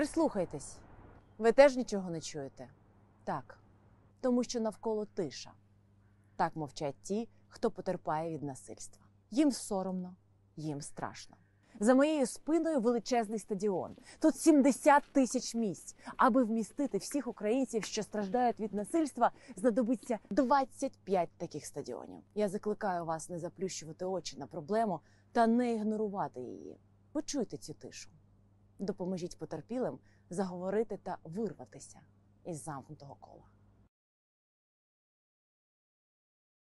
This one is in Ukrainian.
Прислухайтесь. Ви теж нічого не чуєте? Так. Тому що навколо тиша. Так мовчать ті, хто потерпає від насильства. Їм соромно, їм страшно. За моєю спиною величезний стадіон. Тут 70 тисяч місць. Аби вмістити всіх українців, що страждають від насильства, знадобиться 25 таких стадіонів. Я закликаю вас не заплющувати очі на проблему та не ігнорувати її. Почуйте цю тишу. Допоможіть потерпілим заговорити та вирватися із замкнутого кола.